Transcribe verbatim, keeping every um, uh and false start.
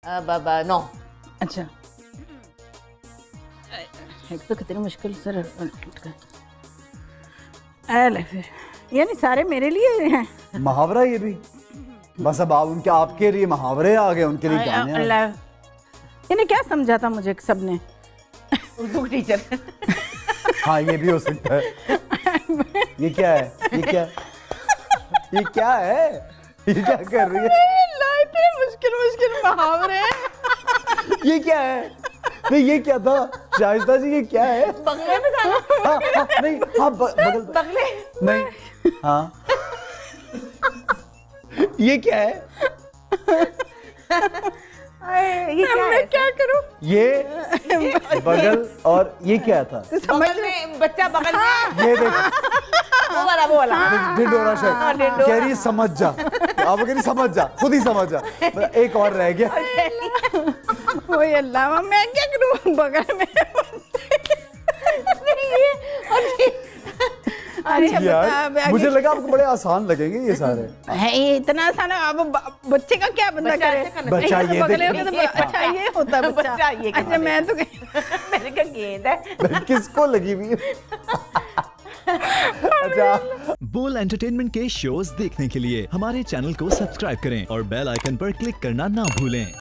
बाबा नौ। अच्छा एक तो कितनी मुश्किल से ले फिर, यानी सारे मेरे लिए हैं मुहावरा ये भी। बस अब आप उनके आपके लिए मुहावरे आ गए, उनके लिए गाने। इन्हें क्या समझा था मुझे सबने? उर्दू टीचर। हाँ ये भी हो सकता है। ये क्या है? ये क्या ये क्या है? ये क्या कर रही है? इतने मुश्किल मुश्किल मुहावरे। ये क्या है? नहीं ये क्या था शाइस्ता जी? ये क्या है? बगले में था। हाँ, हाँ, नहीं हाँ ब, बगल बगले नहीं हाँ ये क्या है? ये क्या मैं है? क्या करूं? ये बगल और ये क्या था? बगल में बच्चा बगल में। ये देख वो वाला वो वाला ढिंडोरा शर्ट कह रही समझ जा, आप कह रही समझ जा, खुद ही समझ जा। एक और रह गया। ओए अल्लाह मैं क्या करूं बगल में? अरे यार मुझे लगा आपको बड़े आसान लगेंगे ये सारे। है ये इतना आसान है? अब बच्चे का क्या बंदा करे? बच्चा ये बगले हो तो अच्छा ये होता है बच्चा। ये अच्छा मैं तो मैंने कहा गेंद है। किसको लगी हुई है? अच्छा बोल एंटरटेनमेंट के शोज देखने के लिए हमारे चैनल को सब्सक्राइब करें और बेल आइकन पर क्लिक करना ना भूलें।